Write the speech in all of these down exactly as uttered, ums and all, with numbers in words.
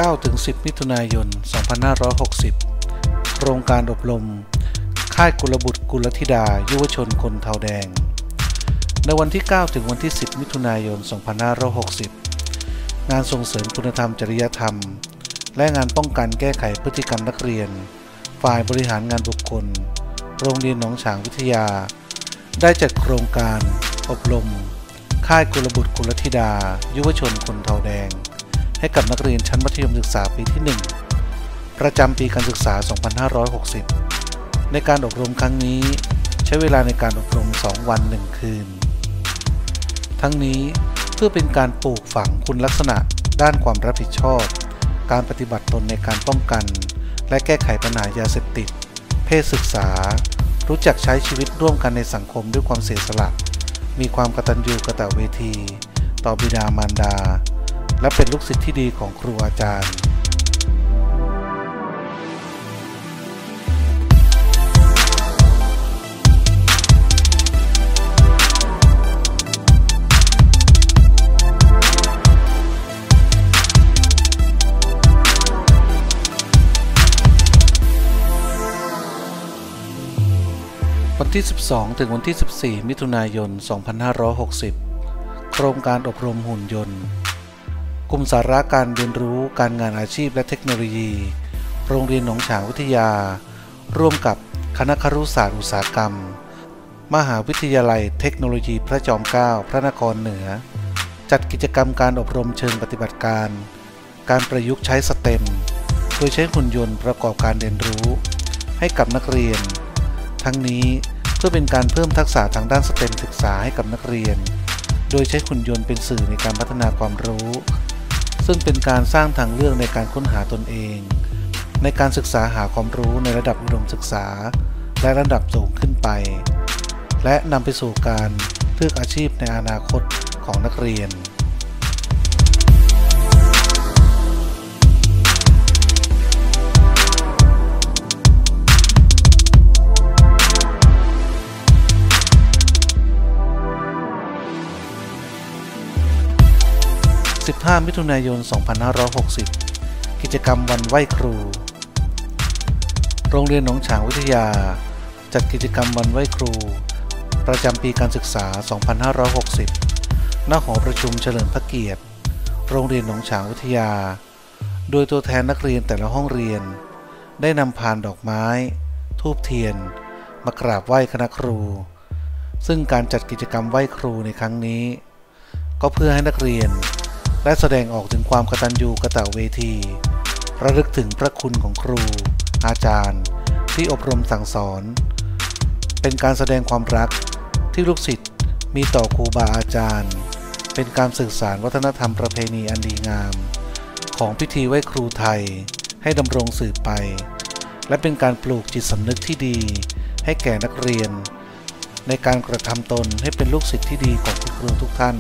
เก้าถึงสิบ มิถุนายน สองพันห้าร้อยหกสิบ โครงการอบรมค่ายกุลบุตรกุลธิดายุวชนคนเทาแดงในวันที่เก้าถึงวันที่สิบ มิถุนายน สองพันห้าร้อยหกสิบ งานส่งเสริมคุณธรรมจริยธรรมและงานป้องกันแก้ไขพฤติกรรมนักเรียนฝ่ายบริหารงานบุคคลโรงเรียนหนองฉางวิทยาได้จัดโครงการอบรมค่ายกุลบุตรกุลธิดายุวชนคนเทาแดงให้กับนักเรียนชั้นมัธยมศึกษาปีที่หนึ่งประจำปีการศึกษา สองพันห้าร้อยหกสิบ ในการอบรมครั้งนี้ใช้เวลาในการอบรมสองวันหนึ่งคืนทั้งนี้เพื่อเป็นการปลูกฝังคุณลักษณะด้านความรับผิดชอบการปฏิบัติตนในการป้องกันและแก้ไขปัญหายาเสพติดเพศศึกษารู้จักใช้ชีวิตร่วมกันในสังคมด้วยความเสียสละมีความกตัญญูกตเวทีต่อบิดามารดาและเป็นลูกศิษย์ที่ดีของครูอาจารย์วันที่สิบสองถึงวันที่สิบสี่ มิถุนายน สองพันห้าร้อยหกสิบ โครงการอบรมหุ่นยนต์กลุ่มสาระการเรียนรู้การงานอาชีพและเทคโนโลยีโรงเรียนหนองฉางวิทยาร่วมกับคณะครุศาสตร์อุตสาหกรรมมหาวิทยาลัยเทคโนโลยีพระจอมเกล้าพระนครเหนือจัดกิจกรรมการอบรมเชิงปฏิบัติการการประยุกต์ใช้สเต็มโดยใช้หุ่นยนต์ประกอบการเรียนรู้ให้กับนักเรียนทั้งนี้เพื่อเป็นการเพิ่มทักษะทางด้านสเต็มศึกษาให้กับนักเรียนโดยใช้หุ่นยนต์เป็นสื่อในการพัฒนาความรู้ซึ่งเป็นการสร้างทางเลือกในการค้นหาตนเองในการศึกษาหาความรู้ในระดับอุดมศึกษาและระดับสูงขึ้นไปและนำไปสู่การเลือกอาชีพในอนาคตของนักเรียนสิบห้า มิถุนายน สองพันห้าร้อยหกสิบ กิจกรรมวันไหว้ครูโรงเรียนหนองฉางวิทยาจัดกิจกรรมวันไหว้ครูประจำปีการศึกษา สองพันห้าร้อยหกสิบ ณ หอประชุมเฉลิมพระเกียรติโรงเรียนหนองฉางวิทยาโดยตัวแทนนักเรียนแต่ละห้องเรียนได้นำพานดอกไม้ธูปเทียนมากราบไหว้คณะครูซึ่งการจัดกิจกรรมไหว้ครูในครั้งนี้ก็เพื่อให้นักเรียนและแสดงออกถึงความกตัญญูกตเวทีระลึกถึงพระคุณของครูอาจารย์ที่อบรมสั่งสอนเป็นการแสดงความรักที่ลูกศิษย์มีต่อครูบาอาจารย์เป็นการสื่อสารวัฒนธรรมประเพณีอันดีงามของพิธีไหว้ครูไทยให้ดำรงสืบไปและเป็นการปลูกจิตสำนึกที่ดีให้แก่นักเรียนในการกระทำตนให้เป็นลูกศิษย์ที่ดีของคุณครูทุกท่าน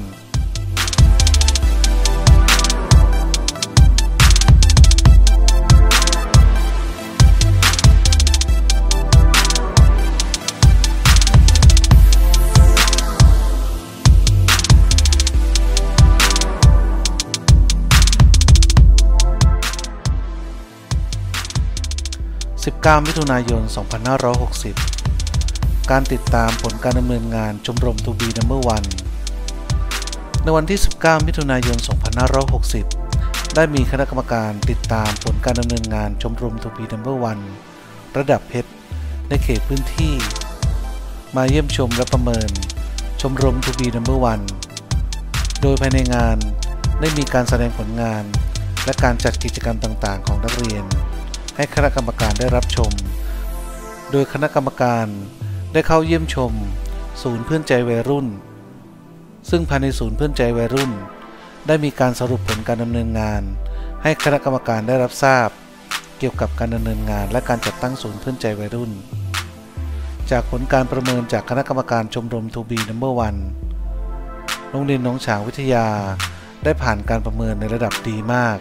สิบเก้า มิถุนายน สองพันห้าร้อยหกสิบ การติดตามผลการดำเนินงานชมรม ทู บี นัมเบอร์ วัน ในวันที่ สิบเก้า มิถุนายน สองพันห้าร้อยหกสิบ ได้มีคณะกรรมการติดตามผลการดำเนินงานชมรม ทู บี นัมเบอร์ วัน ระดับเพชรในเขตพื้นที่มาเยี่ยมชมและประเมินชมรม ทู บี นัมเบอร์ วัน โดยภายในงานได้มีการแสดงผลงานและการจัดกิจกรรมต่างๆของนักเรียนให้คณะกรรมการได้รับชมโดยคณะกรรมการได้เข้าเยี่ยมชมศูนย์เพื่อนใจวัยรุ่นซึ่งภายในศูนย์เพื่อนใจวัยรุ่นได้มีการสรุปผลการดำเนินงานให้คณะกรรมการได้รับทราบเกี่ยวกับการดำเนินงานและการจัดตั้งศูนย์เพื่อนใจวัยรุ่นจากผลการประเมินจากคณะกรรมการชมรม ทู บี นัมเบอร์ วัน โรงเรียนหนองฉางวิทยาได้ผ่านการประเมินในระดับดีมาก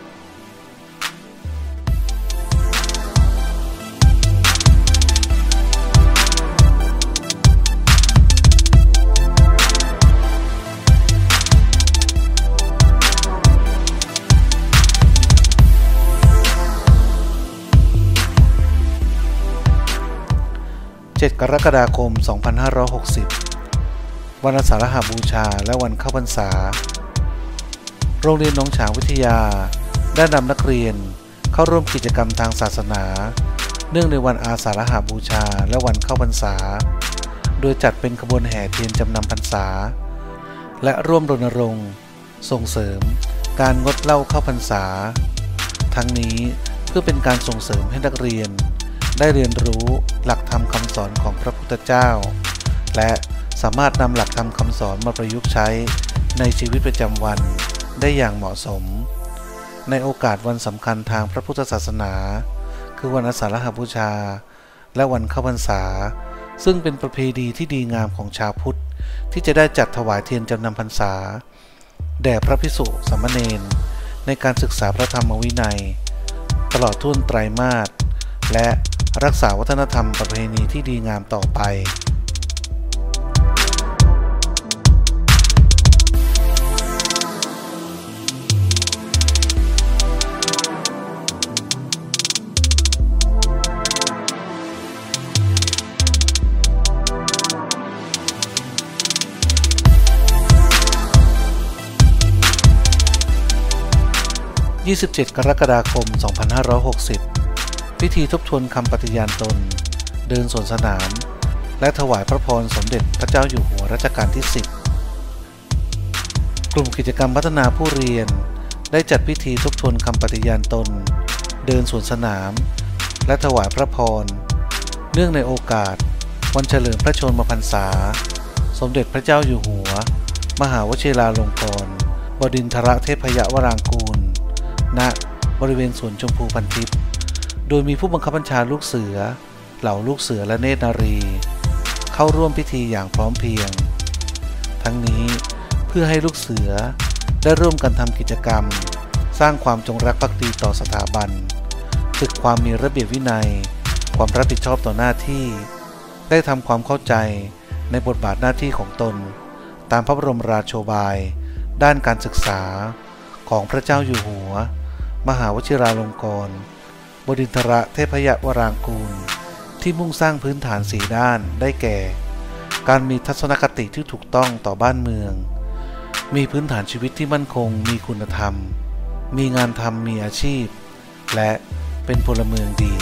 เจ็ด กรกฎาคม สองพันห้าร้อยหกสิบ วันอาสาฬหบูชาและวันเข้าพรรษาโรงเรียนหนองฉางวิทยาได้นำนักเรียนเข้าร่วมกิจกรรมทางศาสนาเนื่องในวันอาสาฬหบูชาและวันเข้าพรรษาโดยจัดเป็นขบวนแห่เทียนจำนำพรรษาและร่วมรณรงค์ส่งเสริมการงดเหล้าเข้าพรรษาทั้งนี้เพื่อเป็นการส่งเสริมให้นักเรียนได้เรียนรู้หลักธรรมคำสอนของพระพุทธเจ้าและสามารถนำหลักธรรมคำสอนมาประยุกต์ใช้ในชีวิตประจำวันได้อย่างเหมาะสมในโอกาสวันสำคัญทางพระพุทธศาสนาคือวันอาสาฬหบูชาและวันเข้าพรรษาซึ่งเป็นประเพณีที่ดีงามของชาวพุทธที่จะได้จัดถวายเทียนจำนำพรรษาแด่พระภิกษุสามเณรในการศึกษาพระธรรมวินัยตลอดทุ่นไตรมาสและรักษาวัฒนธรรมประเพณีที่ดีงามต่อไปยี่สิบเจ็ด กรกฎาคม สองพันห้าร้อยหกสิบ พิธีทบทวนคำปฏิญาณตนเดินสวนสนามและถวายพระพรสมเด็จพระเจ้าอยู่หัวรัชกาลที่ สิบ กลุ่มกิจกรรมพัฒนาผู้เรียนได้จัดพิธีทบทวนคำปฏิญาณตนเดินสวนสนามและถวายพระพรเนื่องในโอกาสวันเฉลิมพระชนมพรรษาสมเด็จพระเจ้าอยู่หัวมหาวชิราลงกรณ์บดินทรเทพยวรางกูลณบริเวณสวนชมพูพันทิพย์โดยมีผู้บังคับบัญชาลูกเสือเหล่าลูกเสือและเนตรนารีเข้าร่วมพิธีอย่างพร้อมเพรียงทั้งนี้เพื่อให้ลูกเสือได้ร่วมกันทำกิจกรรมสร้างความจงรักภักดีต่อสถาบันฝึกความมีระเบียบวินัยความรับผิดชอบต่อหน้าที่ได้ทำความเข้าใจในบทบาทหน้าที่ของตนตามพระบรมราโชบายด้านการศึกษาของพระเจ้าอยู่หัวมหาวชิราลงกรณ์บดินทรเทพยวรางกูลที่มุ่งสร้างพื้นฐานสี่ด้านได้แก่การมีทัศนคติที่ถูกต้องต่อบ้านเมืองมีพื้นฐานชีวิตที่มั่นคงมีคุณธรรมมีงานทำมีอาชีพและเป็นพลเมืองดี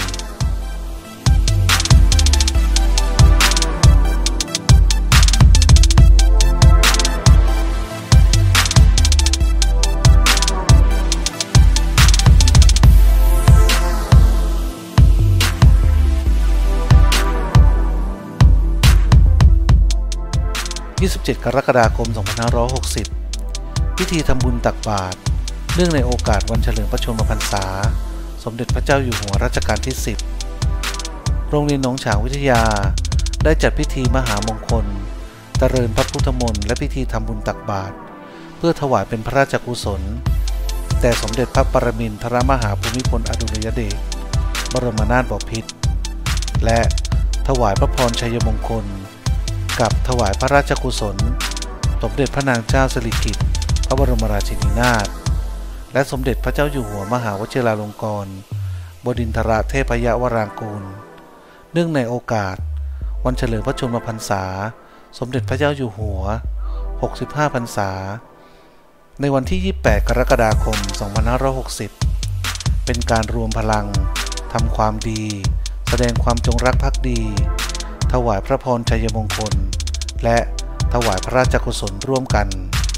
ยี่สิบเจ็ด กรกฎาคม สองพันห้าร้อยหกสิบ พิธีทำบุญตักบาตรเนื่องในโอกาสวันเฉลิมพระชนมพรรษาสมเด็จพระเจ้าอยู่หัวรัชกาลที่ สิบ โรงเรียนหนองฉางวิทยาได้จัดพิธีมหามงคลเจริญพระพุทธมนต์และพิธีทำบุญตักบาตรเพื่อถวายเป็นพระราชกุศลแด่สมเด็จพระปรมินทรมหาภูมิพลอดุลยเดชบรมนาถบพิตรและถวายพระพรชัยมงคลกับถวายพระราชกุศลสมเด็จพระนางเจ้าสิริกิติ์พระบรมราชินีนาถและสมเด็จพระเจ้าอยู่หัวมหาวชิราลงกรณ์บดินทรเทพยวรางกูลเนื่องในโอกาสวันเฉลิมพระชนมพรรษาสมเด็จพระเจ้าอยู่หัวหกสิบห้าพรรษาในวันที่ยี่สิบแปด กรกฎาคม สองพันห้าร้อยหกสิบเป็นการรวมพลังทำความดีแสดงความจงรักภักดีถวายพระพรชัยมงคลและถวายพระราชกุศลร่วมกัน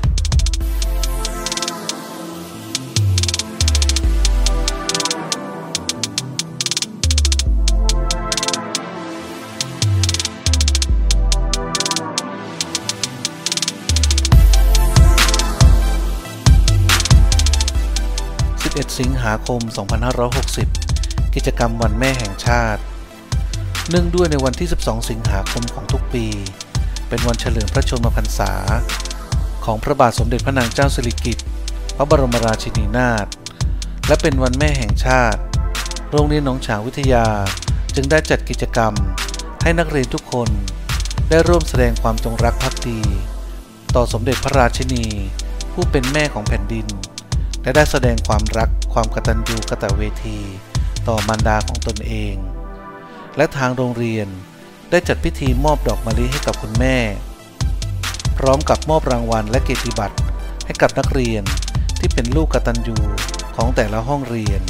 สิบเอ็ด สิงหาคม สองพันห้าร้อยหกสิบ กิจกรรมวันแม่แห่งชาติเนื่องด้วยในวันที่ สิบสอง สิงหาคมของทุกปีเป็นวันเฉลิมพระชนมพรรษาของพระบาทสมเด็จพระนางเจ้าสิริกิติ์พระบรมราชินีนาถและเป็นวันแม่แห่งชาติโรงเรียนหนองฉางวิทยาจึงได้จัดกิจกรรมให้นักเรียนทุกคนได้ร่วมแสดงความจงรักภักดีต่อสมเด็จพระราชินีผู้เป็นแม่ของแผ่นดินและได้แสดงความรักความกตัญญูกตเวทีต่อมารดาของตนเองและทางโรงเรียนได้จัดพิธีมอบดอกมะลิให้กับคุณแม่พร้อมกับมอบรางวัลและเกียรติบัตรให้กับนักเรียนที่เป็นลูกกตัญญูของแต่ละห้องเรียน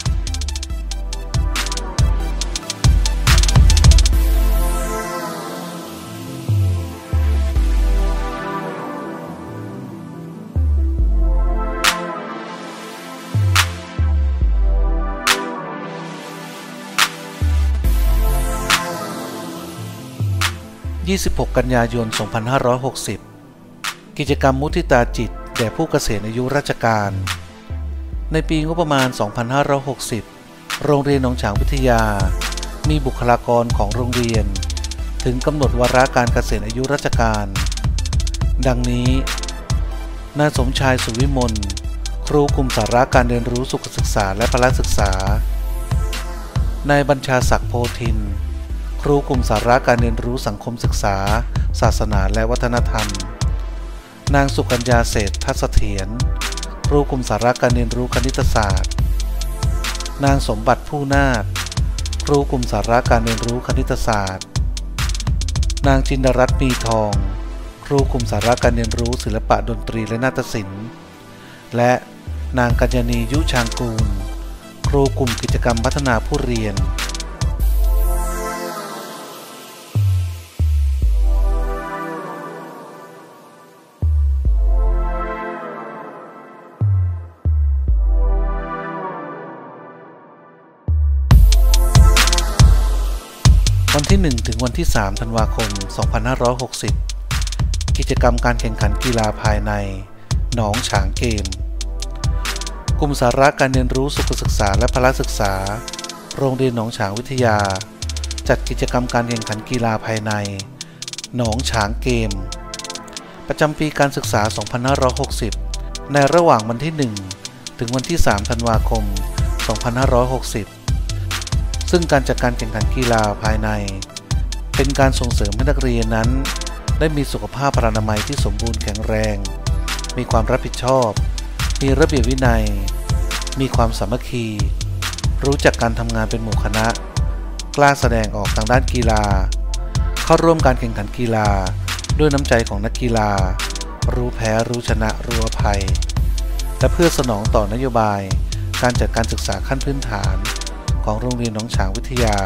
ยี่สิบหก กันยายน สองพันห้าร้อยหกสิบ กิจกรรมมุทิตาจิตแด่ผู้เกษียณอายุราชการในปีงบประมาณ สองพันห้าร้อยหกสิบ โรงเรียนหนองฉางวิทยามีบุคลากรของโรงเรียนถึงกำหนดวาระการเกษียณอายุราชการดังนี้นายสมชายสุวิมลครูกลุ่มสาระการเรียนรู้สุขศึกษาและพละศึกษานายบัญชาศักดิ์โพธินครูกลุ่มสาระการเรียนรู้สังคมศึกษาศาสนาและวัฒนธรรมนางสุกัญญาเศรษฐเสถียรครูกลุ่มสาระการเรียนรู้คณิตศาสตร์นางสมบัติผู้นาถครูกลุ่มสาระการเรียนรู้คณิตศาสตร์นางจินดรัตน์มีทองครูกลุ่มสาระการเรียนรู้ศิลปะดนตรีและนาฏศิลป์และนางกัญญณียุชางกูลครูกลุ่มกิจกรรมพัฒนาผู้เรียนวันที่หนึ่งถึงวันที่สามธันวาคม สองพันห้าร้อยหกสิบ กิจกรรมการแข่งขันกีฬาภายในหนองฉางเกมกลุ่มสาระการเรียนรู้สุขศึกษาและพละศึกษาโรงเรียนหนองฉางวิทยาจัดกิจกรรมการแข่งขันกีฬาภายในหนองฉางเกมประจำปีการศึกษา สองพันห้าร้อยหกสิบ ในระหว่างวันที่หนึ่งถึงวันที่สามธันวาคม สองพันห้าร้อยหกสิบซึ่งการจัดการแข่งขันกีฬาภายในเป็นการส่งเสริมให้นักเรียนนั้นได้มีสุขภาพอนามัยที่สมบูรณ์แข็งแรงมีความรับผิดชอบมีระเบียบวินัยมีความสามัคคีรู้จักการทำงานเป็นหมู่คณะกล้าแสดงออกทางด้านกีฬาเข้าร่วมการแข่งขันกีฬาด้วยน้ำใจของนักกีฬารู้แพ้รู้ชนะรู้อภัยและเพื่อสนองต่อนโยบายการจัดการศึกษาขั้นพื้นฐานของโรงเรียนหนองฉางวิทยา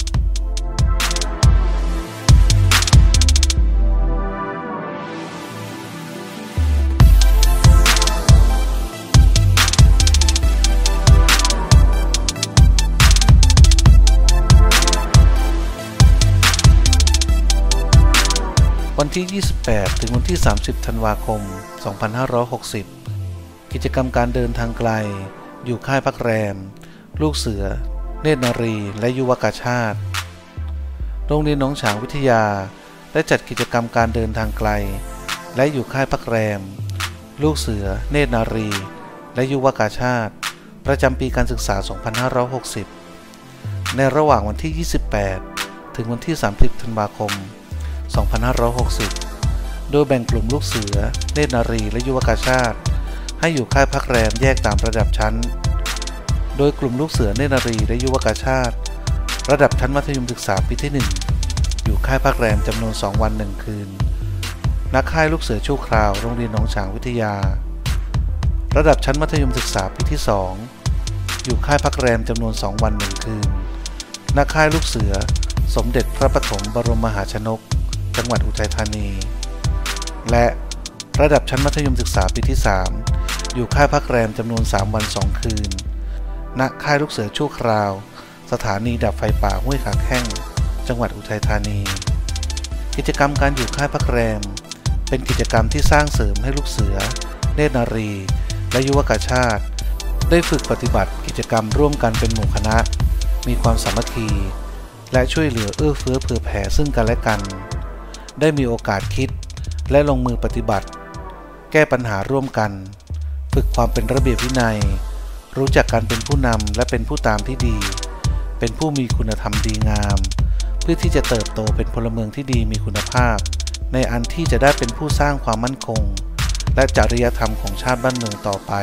วันที่ยี่สิบแปดถึงวันที่สามสิบธันวาคม สองพันห้าร้อยหกสิบ กิจกรรมการเดินทางไกลอยู่ค่ายพักแรมลูกเสือเนตรนารีและยุวกาชาติโรงเรียนหนองฉางวิทยาได้จัดกิจกรรมการเดินทางไกลและอยู่ค่ายพักแรมลูกเสือเนตรนารีและยุวกาชาติประจำปีการศึกษา สองพันห้าร้อยหกสิบ ในระหว่างวันที่ ยี่สิบแปด ถึงวันที่ สามสิบ ธันวาคม สองพันห้าร้อยหกสิบ โดยแบ่งกลุ่มลูกเสือเนตรนารีและยุวกาชาติให้อยู่ค่ายพักแรมแยกตามระดับชั้นโดยกลุ่มลูกเสือเนตรนารีและยุวกาชาติระดับชั้นมัธยมศึกษาปีที่หนึ่งอยู่ค่ายพักแรมจำนวนสองวันหนึ่งคืนณค่ายลูกเสือชั่วคราวโรงเรียนหนองฉางวิทยาระดับชั้นมัธยมศึกษาปีที่สองอยู่ค่ายพักแรมจำนวนสองวันหนึ่งคืนณค่ายลูกเสือสมเด็จพระปฐมบรมมหาชนกจังหวัดอุทัยธานีและระดับชั้นมัธยมศึกษาปีที่สามอยู่ค่ายพักแรมจำนวนสามวันสองคืนณค่ายลูกเสือชั่วคราวสถานีดับไฟป่าห้วยขาแข้งจังหวัดอุทัยธานีกิจกรรมการอยู่ค่ายพักแรมเป็นกิจกรรมที่สร้างเสริมให้ลูกเสือเนตรนารีและยุวกาชาติได้ฝึกปฏิบัติกิจกรรมร่วมกันเป็นหมู่คณะมีความสามัคคีและช่วยเหลือเอื้อเฟื้อเผื่อแผ่ซึ่งกันและกันได้มีโอกาสคิดและลงมือปฏิบัติแก้ปัญหาร่วมกันฝึกความเป็นระเบียบวินัยรู้จักการเป็นผู้นำและเป็นผู้ตามที่ดีเป็นผู้มีคุณธรรมดีงามเพื่อที่จะเติบโตเป็นพลเมืองที่ดีมีคุณภาพในอันที่จะได้เป็นผู้สร้างความมั่นคงและจริยธรรมของชาติบ้านเมืองต่อไป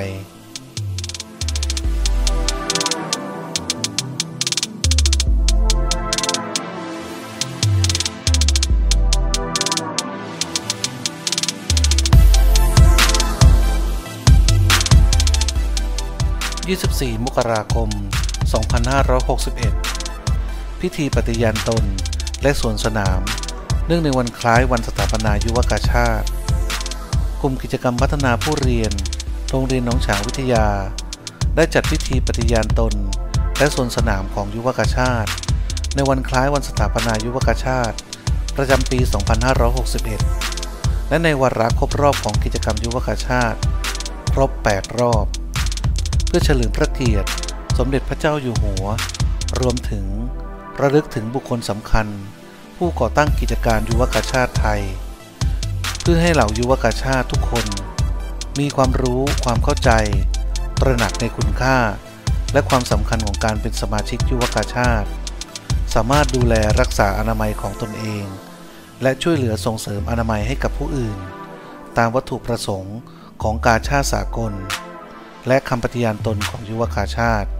ยี่สิบสี่ มกราคม สองพันห้าร้อยหกสิบเอ็ด พิธีปฏิญาณตนและสวนสนามเนื่องในวันคล้ายวันสถาปนายุวกาชาติกลุ่มกิจกรรมพัฒนาผู้เรียนโรงเรียนหนองฉางวิทยาได้จัดพิธีปฏิญาณตนและสวนสนามของยุวกาชาติในวันคล้ายวันสถาปนายุวกาชาติประจำปี สองพันห้าร้อยหกสิบเอ็ด และในวาระครบรอบของกิจกรรมยุวกาชาติครบ แปด รอบเพื่อเฉลิมพระเกียรติสมเด็จพระเจ้าอยู่หัวรวมถึงระลึกถึงบุคคลสำคัญผู้ก่อตั้งกิจการยุวกาชาติไทยเพื่อให้เหล่ายุวกาชาติทุกคนมีความรู้ความเข้าใจตระหนักในคุณค่าและความสำคัญของการเป็นสมาชิกยุวกาชาติสามารถดูแลรักษาอนามัยของตนเองและช่วยเหลือส่งเสริมอนามัยให้กับผู้อื่นตามวัตถุประสงค์ของกาชาติสากลและคำปฏิญาณตนของยุวกาชาติ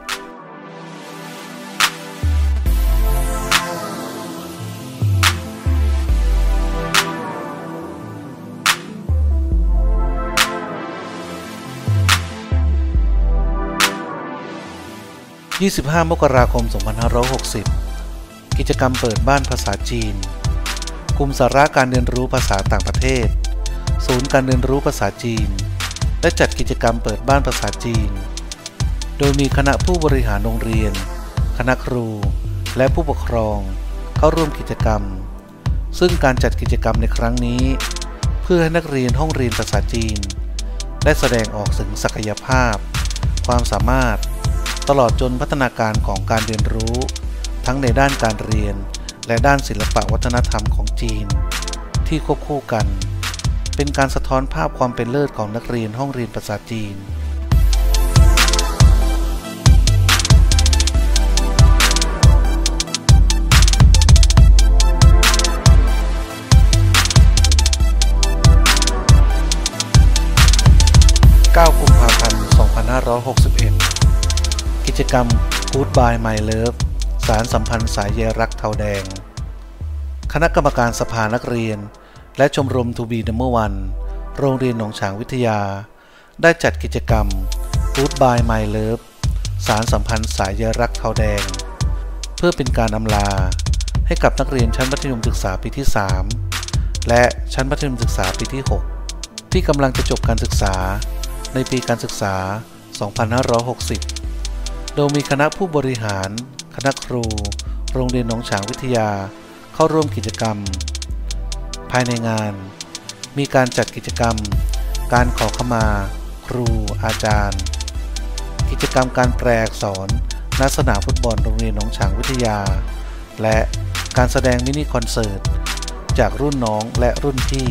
ยี่สิบห้า มกราคม สองพันห้าร้อยหกสิบ กิจกรรมเปิดบ้านภาษาจีนกลุ่มสาระการเรียนรู้ภาษาต่างประเทศศูนย์การเรียนรู้ภาษาจีนได้จัดกิจกรรมเปิดบ้านภาษาจีนโดยมีคณะผู้บริหารโรงเรียนคณะครูและผู้ปกครองเข้าร่วมกิจกรรมซึ่งการจัดกิจกรรมในครั้งนี้เพื่อให้นักเรียนห้องเรียนภาษาจีนได้แสดงออกถึงศักยภาพความสามารถตลอดจนพัฒนาการของการเรียนรู้ทั้งในด้านการเรียนและด้านศิลปวัฒนธรรมของจีนที่ควบคู่กันเป็นการสะท้อนภาพความเป็นเลิศของนักเรียนห้องเรียนภาษาจีนเก้า กุมภาพันธ์ สองพันห้าร้อยหกสิบเอ็ด กิจกรรม Goodbye My Love สารสัมพันธ์สายใยรักเทาแดงคณะกรรมการสภานักเรียนและชมรม ทู บี นัมเบอร์ วัน โรงเรียนหนองฉางวิทยาได้จัดกิจกรรม Goodbye My Love สารสัมพันธ์สายใยรักเทาแดงเพื่อเป็นการอำลาให้กับนักเรียนชั้นมัธยมศึกษาปีที่ สาม และชั้นมัธยมศึกษาปีที่ หก ที่กำลังจะจบการศึกษาในปีการศึกษา สองพันห้าร้อยหกสิบ โดยมีคณะผู้บริหารคณะครูโรงเรียนหนองฉางวิทยาเข้าร่วมกิจกรรมภายในงานมีการจัดกิจกรรมการขอขมาครูอาจารย์กิจกรรมการแปลอักษรณสนามฟุตบอลโรงเรียนหนองฉางวิทยาและการแสดงมินิคอนเสิร์ตจากรุ่นน้องและรุ่นพี่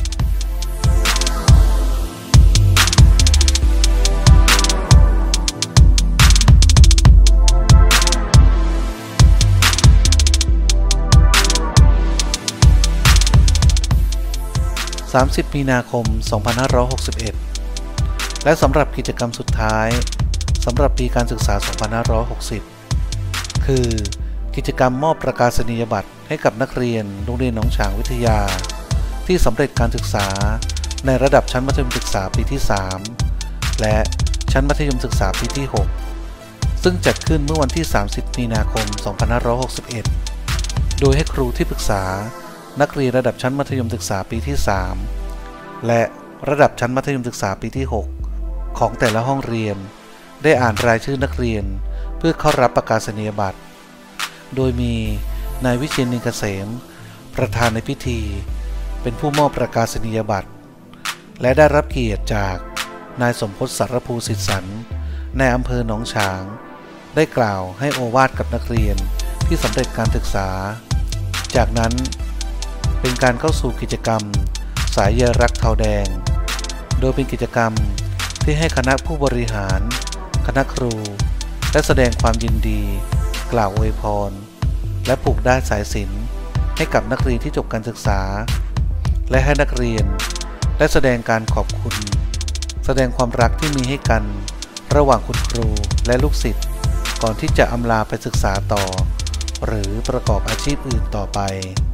สามสิบ มีนาคม สองพันห้าร้อยหกสิบเอ็ด และสำหรับกิจกรรมสุดท้ายสำหรับปีการศึกษา สองพันห้าร้อยหกสิบ คือกิจกรรมมอบประกาศนียบัตรให้กับนักเรียนโรงเรียนหนองฉางวิทยาที่สำเร็จการศึกษาในระดับชั้นมัธยมศึกษาปีที่ สาม และชั้นมัธยมศึกษาปีที่ หก ซึ่งจัดขึ้นเมื่อวันที่ สามสิบ มีนาคม สองพันห้าร้อยหกสิบเอ็ด โดยให้ครูที่ปรึกษานักเรียนระดับชั้นมัธยมศึกษาปีที่ สาม และระดับชั้นมัธยมศึกษาปีที่ หก ของแต่ละห้องเรียนได้อ่านรายชื่อนักเรียนเพื่อเข้ารับประกาศนียบัตรโดยมีนายวิเชียร นินเกษมประธานในพิธีเป็นผู้มอบประกาศนียบัตรและได้รับเกียรติจากนายสมพศ สารภูสิทธิสันในอำเภอหนองฉางได้กล่าวให้โอวาทกับนักเรียนที่สำเร็จการศึกษาจากนั้นเป็นการเข้าสู่กิจกรรมสายใยรักเทาแดงโดยเป็นกิจกรรมที่ให้คณะผู้บริหารคณะครูและแสดงความยินดีกล่าวอวยพรและผูกด้ายสายสิญจน์ให้กับนักเรียนที่จบการศึกษาและให้นักเรียนได้แสดงการขอบคุณแสดงความรักที่มีให้กันระหว่างคุณครูและลูกศิษย์ก่อนที่จะอำลาไปศึกษาต่อหรือประกอบอาชีพอื่นต่อไป